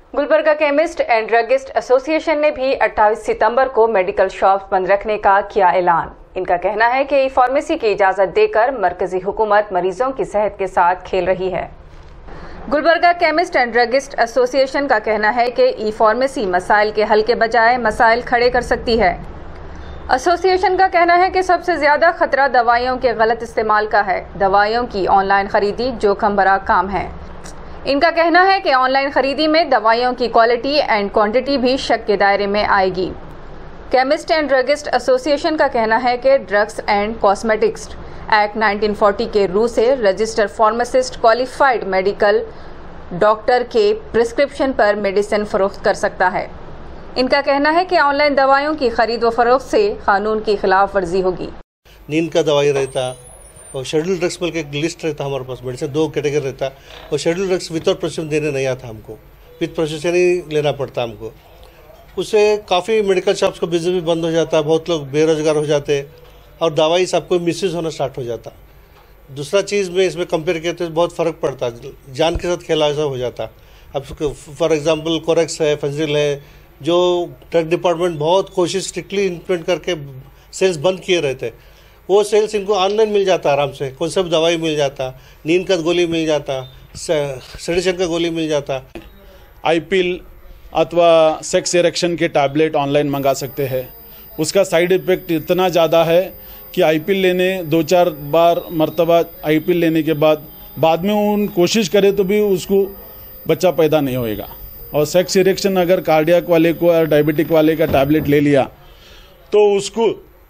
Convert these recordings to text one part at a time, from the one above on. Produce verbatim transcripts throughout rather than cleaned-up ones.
Gulbarga chemist and druggist association ने भी अट्ठाईस सितंबर को मेडिकल शॉप्स बंद रखने का किया ऐलान। इनका कहना है कि ई फार्मेसी की इजाजत देकर मरकजी हुकूमत मरीजों की सेहत के साथ खेल रही है। Gulbarga chemist and druggist association का कहना है कि ई फार्मेसी मसाइल के हल के बजाय मसाइल खड़े कर सकती है। एसोसिएशन का कहना है कि सबसे ज्यादा खतरा दवाइयों के गलत इस्तेमाल का है। दवाइयों की ऑनलाइन खरीदी जोखिम भरा काम है। इनका कहना है कि ऑनलाइन खरीदी में दवाइयों की क्वालिटी एंड क्वांटिटी भी शक के दायरे में आएगी। केमिस्ट एंड ड्रगिस्ट एसोसिएशन का कहना है कि drugs and cosmetics act nineteen forty के रू से registered pharmacist qualified medical doctor के प्रिस्क्रिप्शन पर मेडिसिन फरोख्त कर सकता है। इनका कहना है कि ऑनलाइन दवाइयों की खरीद व फरोख्त से कानून की खिलाफ वर्जी होगी। नींद का दवाई रहता और शेड्यूल ड्रग्स बोल के एक लिस्ट रहता हमारे पास, मेडिसिन दो कैटेगरी रहता और शेड्यूल ड्रग्स विदाउट प्रिस्क्रिप्शन देने नहीं आता हमको, विद प्रिस्क्रिप्शन ही लेना पड़ता हमको। उससे काफ़ी मेडिकल शॉप्स को बिजनेस भी बंद हो जाता, बहुत लोग बेरोजगार हो जाते और दवाई सबको मिसयूज होना स्टार्ट हो जाता। दूसरा चीज़ में इसमें कंपेयर किया तो बहुत फ़र्क पड़ता, जान के साथ खेला ऐसा हो जाता। अब फॉर एग्जांपल कोरेक्स है, फेंजिल है, जो ड्रग डिपार्टमेंट बहुत कोशिश स्ट्रिक्टली इम्प्लीमेंट करके सेल्स बंद किए रहते, वो सेल्स इनको ऑनलाइन मिल जाता आराम से। कौन सा दवाई मिल जाता, नींद का गोली मिल जाता, सेडेशन का गोली मिल जाता। आई पिल अथवा सेक्स इरेक्शन के टैबलेट ऑनलाइन मंगा सकते हैं। उसका साइड इफ़ेक्ट इतना ज़्यादा है कि आई पिल लेने दो चार बार मरतबा आई पिल लेने के बाद बाद में उन कोशिश करे तो भी उसको बच्चा पैदा नहीं होएगा। और सेक्स इरेक्शन अगर कार्डियक वाले को या डायबिटिक वाले का टैबलेट ले लिया तो उसको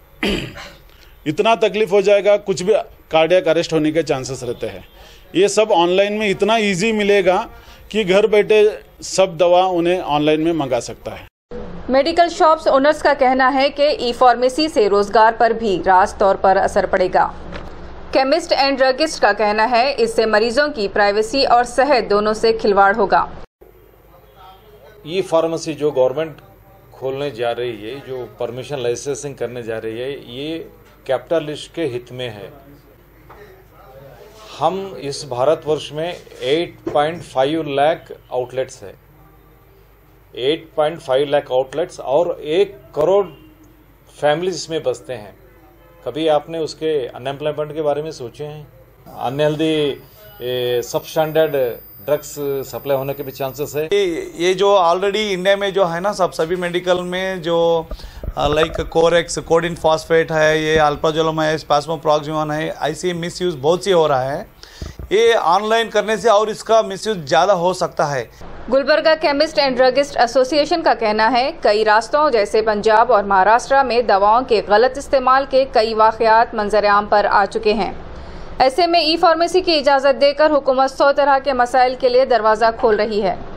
इतना तकलीफ हो जाएगा, कुछ भी कार्डियक अरेस्ट होने के चांसेस रहते हैं। ये सब ऑनलाइन में इतना इजी मिलेगा कि घर बैठे सब दवा उन्हें ऑनलाइन में मंगा सकता है। मेडिकल शॉप्स ओनर्स का कहना है कि ई फार्मेसी से रोजगार पर भी रास्त तौर पर असर पड़ेगा। केमिस्ट एंड ड्रगिस्ट का कहना है इससे मरीजों की प्राइवेसी और सेहत दोनों से खिलवाड़ होगा। ई फार्मेसी जो गवर्नमेंट खोलने जा रही है, जो परमिशन लाइसेंसिंग करने जा रही है, ये कैपिटलिस्ट के हित में है। हम इस भारतवर्ष में आठ पॉइंट पाँच लाख आउटलेट्स है, आठ पॉइंट पाँच लाख आउटलेट्स और एक करोड़ फैमिलीज इसमें बसते हैं। कभी आपने उसके अनएम्प्लॉयमेंट के बारे में सोचे हैं? अनहेल्दी सब स्टैंडर्ड ड्रग्स सप्लाई होने के भी चांसेस है। ये जो ऑलरेडी इंडिया में जो है ना, सब सभी मेडिकल में जो लाइक कोरेक्स, कोडिन फॉस्फेट है, ये अल्प्राजोलम है, स्पास्मोप्रॉक्सिमन है, ऐसे मिसयूज बहुत सी हो रहा है। ये ऑनलाइन करने से और इसका मिसयूज ज़्यादा हो सकता है। Gulbarga chemist and druggist association का कहना है कई रास्तों जैसे पंजाब और महाराष्ट्र में दवाओं के गलत इस्तेमाल के कई वाक़यात मंजर आम पर आ चुके हैं। ऐसे में ई फार्मेसी की इजाज़त देकर हुकूमत सौ तरह के मसाइल के लिए दरवाज़ा खोल रही है।